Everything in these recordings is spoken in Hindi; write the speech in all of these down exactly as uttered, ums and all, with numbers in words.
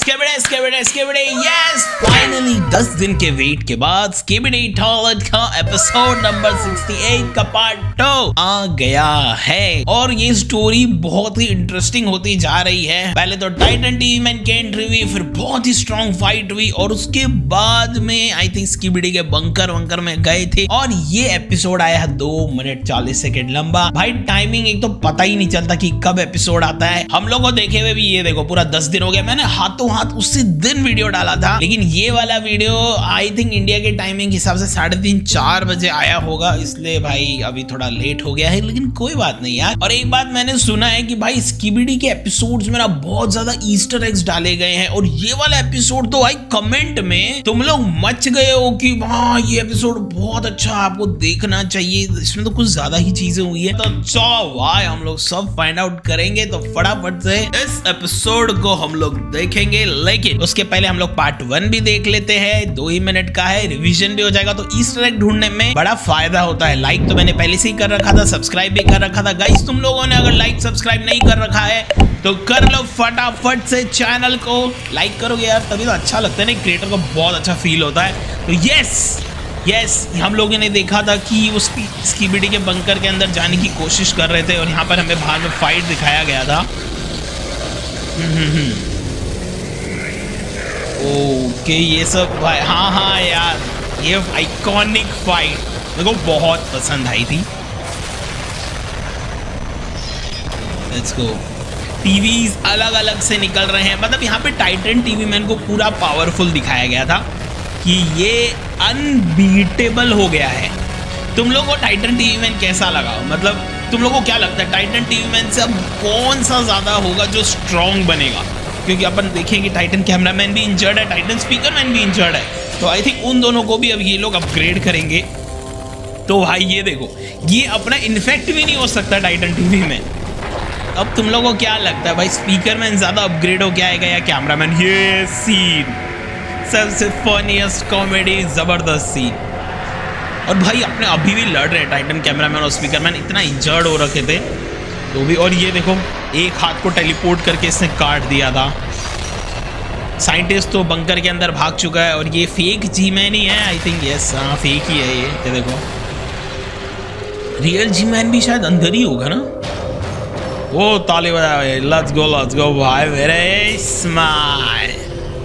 स्केबिडी स्केबिडी स्केबिडी यस फाइनली दस दिन के वेट के बाद स्केबिडी टॉयलेट का एपिसोड नंबर अड़सठ का पार्ट टू आ गया है और ये स्टोरी बहुत ही इंटरेस्टिंग होती जा रही है। पहले तो टाइटन टीवी मैन की एंट्री हुई, फिर बहुत ही स्ट्रॉन्ग फाइट हुई और उसके बाद में आई थिंक स्केबिडी के बंकर वंकर में गए थे और ये एपिसोड आया है दो मिनट चालीस सेकेंड लंबा। भाई टाइमिंग एक तो पता ही नहीं चलता कि कब एपिसोड आता है। हम लोग को देखे हुए भी ये देखो पूरा दस दिन हो गया। मैंने हाथों हाथ उसी दिन वीडियो डाला था, लेकिन ये वाला वीडियो आई थिंक इंडिया के टाइमिंग के हिसाब से साढ़े तीन चार बजे आया होगा, इसलिए भाई अभी थोड़ा लेट हो गया है, लेकिन कोई बात नहीं यार। और एक बात मैंने सुना है कि भाई स्केबिडी के एपिसोड्स में ना बहुत ज्यादा ईस्टर एग्स डाले गए हैं और ये वाला एपिसोड तो भाई कमेंट में तुम लोग मच गए हो कि हाँ ये एपिसोड बहुत अच्छा, आपको देखना चाहिए, इसमें तो कुछ ज्यादा ही चीजें हुई है। तो चलो भाई हम लोग सब फाइंड आउट करेंगे, तो फटाफट से इस एपिसोड को हम लोग देखेंगे। लेकिन उसके पहले हम लोग पार्ट वन भी देख लेते हैं, दो ही मिनट का है, रिवीजन भी हो जाएगा, तो ईस्टर एग ढूंढने में बड़ा फायदा होता है। लाइक तो मैंने पहले से ही कर रखा था, सब्सक्राइब भी कर रखा था। गाइस तुम लोगों ने अगर लाइक सब्सक्राइब नहीं कर रखा है तो कर लो फटाफट से, चैनल को लाइक करोगे यार तभी तो अच्छा लगता है ना, क्रिएटर को बहुत अच्छा फील होता है। तो यस यस हम लोगों ने देखा था कि उस स्केबिडी के बंकर के अंदर जाने की कोशिश कर रहे थे और यहाँ पर हमें बाहर में फाइट दिखाया गया था। ओके ये सब भाई हाँ हाँ यार ये आइकॉनिक फाइट मेरे को बहुत पसंद आई थी। Let's go. टीवीज अलग अलग से निकल रहे हैं, मतलब यहाँ पे टाइटन टीवी मैन को पूरा पावरफुल दिखाया गया था कि ये अनबीटेबल हो गया है। तुम लोगों को टाइटन टीवी मैन कैसा लगा? मतलब तुम लोगों को क्या लगता है टाइटन टीवी मैन से अब कौन सा ज्यादा होगा जो स्ट्रॉन्ग बनेगा? क्योंकि अपन देखेंगे टाइटन कैमरामैन भी इंजर्ड है, टाइटन स्पीकर मैन भी इंजर्ड है, तो आई थिंक उन दोनों को भी अब ये लोग अपग्रेड करेंगे। तो भाई ये देखो ये अपना इन्फेक्ट भी नहीं हो सकता टाइटन टीवी में। अब तुम लोगों को क्या लगता है भाई स्पीकर मैन ज्यादा अपग्रेड हो क्या आएगा या कैमरामैन? ये सीन सबसे फनीस्ट कॉमेडी, जबरदस्त सीन। और भाई अपने अभी भी लड़ रहे टाइटन कैमरामैन और स्पीकर मैन, इतना इंजर्ड हो रखे थे तो भी। और ये देखो एक हाथ को टेलीपोर्ट करके इसने काट दिया था। साइंटिस्ट तो बंकर के अंदर भाग चुका है और ये फेक जी मैन ही है आई थिंक। यस हाँ फेक ही है ये। ये देखो रियल जी मैन भी शायद अंदर ही होगा ना। वो ताली बजाए, लेट्स गो लेट्स गो भाई, वेरी स्मार्ट।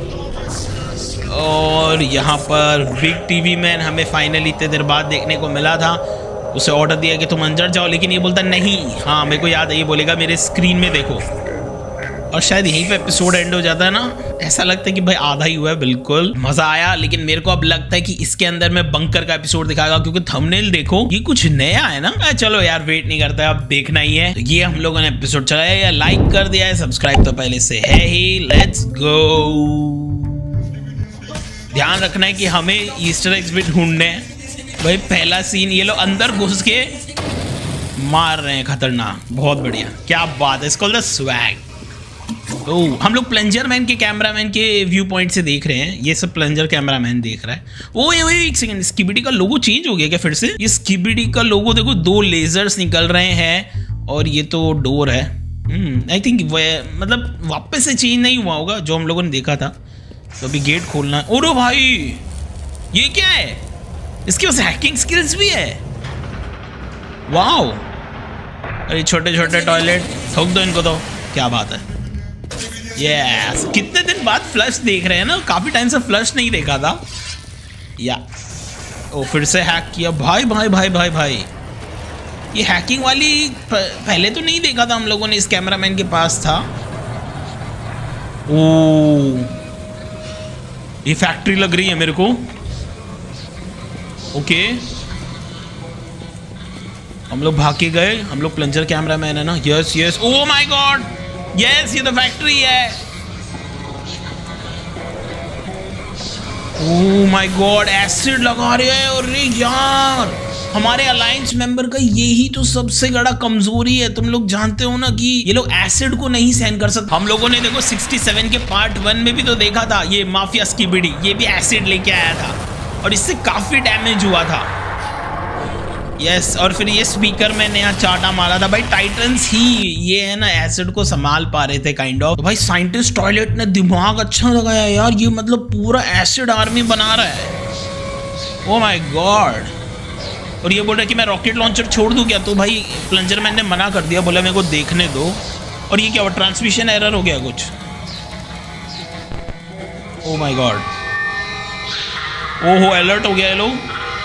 और यहाँ पर बिग टीवी मैन हमें फाइनली इतने देर बाद देखने को मिला था। उसे ऑर्डर दिया कि तुम अंदर जाओ, लेकिन ये बोलता नहीं। हाँ मेरे को याद है ये बोलेगा मेरे स्क्रीन में देखो, और शायद यहीं पे एपिसोड एंड हो जाता है ना। ऐसा लगता है कि भाई आधा ही हुआ है। बिल्कुल मजा आया, लेकिन मेरे को अब लगता है कि इसके अंदर में बंकर का एपिसोड दिखाएगा, क्योंकि थंबनेल देखो ये कुछ नया है ना। चलो यार वेट नहीं करता, अब देखना ही है। तो ये हम लोगों ने एपिसोड चलाया या लाइक कर दिया है, सब्सक्राइब तो पहले से है ही। Let's go. ध्यान रखना है कि हमें ईस्टर एग्स भी ढूंढने हैं। भाई पहला सीन ये लोग अंदर घुस के मार रहे हैं, खतरनाक, बहुत बढ़िया, क्या बात है। इसको स्वैग। तो हम लोग प्लंजर मैन के कैमरामैन के व्यू पॉइंट से देख रहे हैं, ये सब प्लंजर कैमरामैन देख रहा है। ओए ओए एक सेकंड, स्केबिडी का लोगो चेंज हो गया क्या फिर से? ये स्केबिडी का लोगो देखो, दो लेजर्स निकल रहे हैं और ये तो डोर है। आई थिंक मतलब वापस से चेंज नहीं हुआ होगा जो हम लोगों ने देखा था। तो अभी गेट खोलना है। ओरो भाई ये क्या है? इसके पास हैकिंग स्किल्स भी है। वाओ अरे छोटे छोटे टॉयलेट ठोक दो इनको, तो क्या बात है। यस कितने दिन बाद फ्लश देख रहे हैं ना, काफी टाइम से फ्लश नहीं देखा था। या ओ फिर से हैक किया। भाई भाई भाई भाई भाई ये हैकिंग वाली पहले तो नहीं देखा था हम लोगों ने, इस कैमरामैन के पास था। ओ ये फैक्ट्री लग रही है मेरे को। ओके हम लोग भाग के गए, हम लोग प्लंजर कैमरामैन है ना। Yes yes oh my god yes ये तो फैक्ट्री है। ओ माय गॉड एसिड लगा रहे हैं। और यार हमारे अलायंस मेंबर का यही तो सबसे बड़ा कमजोरी है। तुम लोग जानते हो ना कि ये लोग एसिड को नहीं सहन कर सकते। हम लोगों ने देखो सड़सठ के पार्ट वन में भी तो देखा था, ये माफिया स्केबिडी ये भी एसिड लेके आया था और इससे काफी डैमेज हुआ था। यस yes, और फिर ये स्पीकर में नया चाटा मारा था भाई। टाइटन्स ही ये है ना एसिड को संभाल पा रहे थे काइंड ऑफ। तो भाई साइंटिस्ट टॉयलेट ने दिमाग अच्छा लगाया यार, ये मतलब पूरा एसिड आर्मी बना रहा है। Oh my god. और ये बोल रहा है कि मैं रॉकेट लॉन्चर छोड़ दूं क्या, तो भाई प्लंजर मैन ने मना कर दिया, बोला मेरे को देखने दो। और ये क्या हुआ, ट्रांसमिशन एरर हो गया कुछ। ओ माय गॉड, ओहो अलर्ट हो गया ये लोग।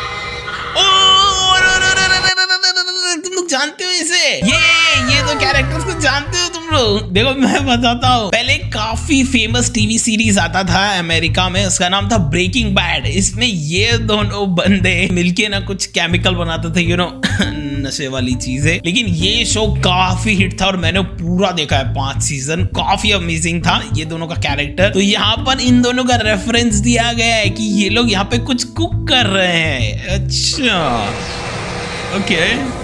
तुम लोग जानते हो इसे, ये ये तो कैरेक्टर्स को जानते हो तुम लोग। देखो मैं बताता हूँ, पहले काफी फेमस टीवी सीरीज आता था अमेरिका में, उसका नाम था ब्रेकिंग बैड। इसमें ये दोनों बंदे मिलके ना कुछ केमिकल बनाते थे, यू नो नशे वाली चीजें। लेकिन ये शो काफी हिट था और मैंने पूरा देखा है, पांच सीजन, काफी अमेजिंग था ये दोनों का कैरेक्टर। तो यहाँ पर इन दोनों का रेफरेंस दिया गया है कि ये लोग यहाँ पे कुछ कुक कर रहे हैं। अच्छा ओके।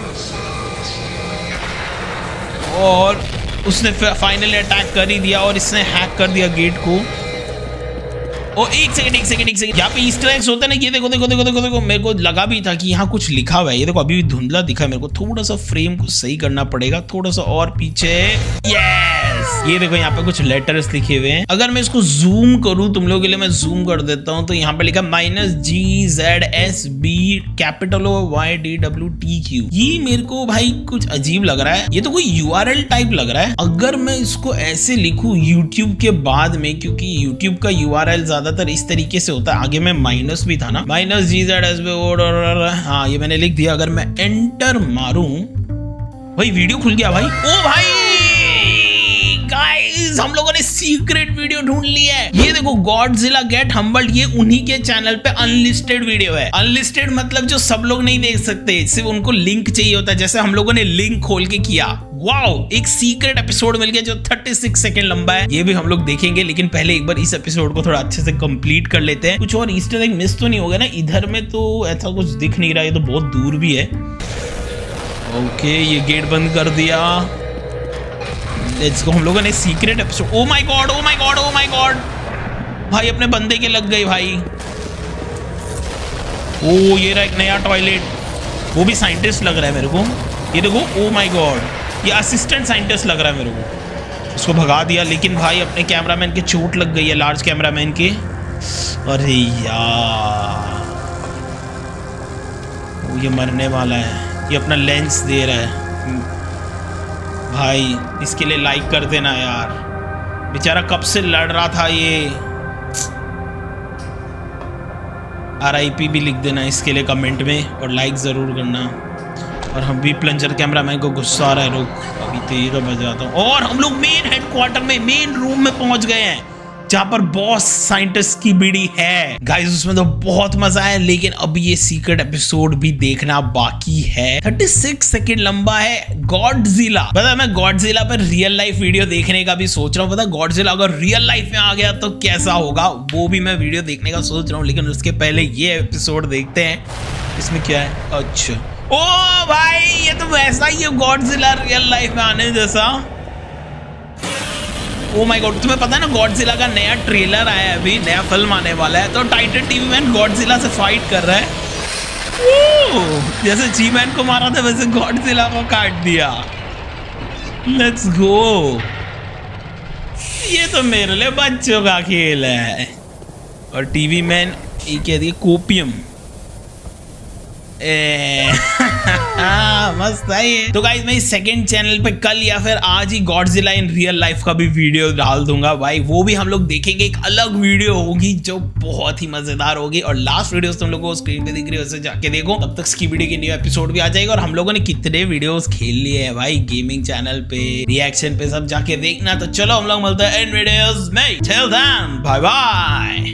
और उसने फाइनली अटैक कर ही दिया और इसने हैक कर दिया गेट को। ओ एक सेकंड एक सेकंड एक सेकंड, यहाँ पे ईस्टर एग्स होते हैं ना, ये देखो देखो देखो देखो देखो, मेरे को लगा भी था कि यहाँ कुछ लिखा हुआ है। ये देखो अभी भी धुंधला दिखा है मेरे को, थोड़ा सा फ्रेम को सही करना पड़ेगा, थोड़ा सा और पीछे। यस ये देखो यहाँ पे कुछ लेटर्स लिखे हुए हैं। अगर मैं इसको जूम करूँ तुम लोगों के लिए, मैं जूम कर देता हूँ, तो यहाँ पे लिखा minus G Z S B capital O Y D W T Q. ये मेरे को भाई कुछ अजीब लग रहा है, ये तो कोई यूआरएल टाइप लग रहा है। अगर मैं इसको ऐसे लिखूं यूट्यूब के बाद में, क्योंकि यूट्यूब का यूआरएल ज्यादातर इस तरीके से होता है, आगे में माइनस भी था ना, minus G Z S B O, हाँ ये मैंने लिख दिया। अगर मैं एंटर मारूं भाई वीडियो खुल गया भाई। ओ भाई गाइस हम लोगों ने सीक्रेट वीडियो ढूंढ ली है। ये देखो गॉडजिला गेट हम्बल्ड, ये उन्हीं के चैनल पे अनलिस्टेड वीडियो है। अनलिस्टेड मतलब जो सब लोग नहीं देख सकते, सिर्फ उनको लिंक चाहिए होता है, जैसे हम लोगों ने लिंक खोल के किया। वाओ एक सीक्रेट एपिसोड मिल गया जो छत्तीस सेकंड लंबा है, ये भी हम लोग देखेंगे। लेकिन पहले एक बार इस एपिसोड को थोड़ा अच्छे से कंप्लीट कर लेते हैं। कुछ और ईस्टर एग मिस तो नहीं हो गया ना इधर में, तो ऐसा कुछ दिख नहीं रहा, ये तो बहुत दूर भी है। ओके ये गेट बंद कर दिया। लेट्स गो, हम लोगों ने secret episode. Oh my god oh my god oh my god भाई अपने बंदे के लग गए भाई। ओ ये रहा एक नया टॉयलेट, वो भी साइंटिस्ट लग रहा है मेरे को। ये देखो ओ माय गॉड, ये असिस्टेंट साइंटिस्ट लग रहा है मेरे को। उसको भगा दिया, लेकिन भाई अपने कैमरामैन के चोट लग गई है, लार्ज कैमरामैन के। अरे यार वो ये मरने वाला है, ये अपना लेंस दे रहा है भाई। इसके लिए लाइक कर देना यार, बेचारा कब से लड़ रहा था ये। आर आई पी भी लिख देना इसके लिए कमेंट में, और लाइक जरूर करना। और हम भी प्लंजर कैमरामैन को गुस्सा आ रहा है, रुक अभी तेज तो बजाता हूँ। और हम लोग मेन हेडक्वार्टर में, मेन रूम में पहुंच गए हैं, जहां पर बॉस साइंटिस्ट की बीड़ी है। गाइस उसमें तो बहुत मजा है, लेकिन अभी ये सीक्रेट एपिसोड भी देखना बाकी है। छत्तीस सेकंड लंबा है। गॉडजिला, पता है मैं गॉडजिला पर रियल लाइफ वीडियो देखने का भी सोच रहा हूँ। पता है गॉडजिला अगर रियल लाइफ में आ गया तो कैसा होगा, वो भी मैं वीडियो देखने का सोच रहा हूँ। लेकिन उसके पहले ये एपिसोड देखते हैं, इसमें क्या है। अच्छा ओ भाई ये तो वैसा ही है गॉडजिला रियल लाइफ में आने जैसा। ओ माय गॉड, तुम्हें पता है ना गॉडजिला का नया ट्रेलर आया है, अभी नया फिल्म आने वाला है। तो टाइटन टीवी मैन गॉडजिला से फाइट कर रहा है। ओ, जैसे जी मैन को मारा था वैसे गॉडजिला को काट दिया। लेट्स गो, ये तो मेरे लिए बच्चों का खेल है। और टीवी मैन ये कह दिया कोपियम। ए मस्त है ये। तो गाइस मैं इस सेकंड चैनल पे कल या फिर आज ही गॉडजिला इन रियल लाइफ का भी वीडियो डाल दूंगा भाई, वो भी हम लोग देखेंगे। एक अलग वीडियो होगी जो बहुत ही मजेदार होगी। और लास्ट वीडियो तुम लोगों को स्क्रीन पे दिख रही है, उसे जाके देखो। तब तक स्कीबिडी की न्यू एपिसोड भी आ जाएगा। और हम लोगों ने कितने वीडियोस खेल लिए हैं भाई गेमिंग चैनल पे, रिएक्शन पे, सब जाके देखना। तो चलो हम लोग मिलते हैं इन वीडियोस में। Till then bye bye.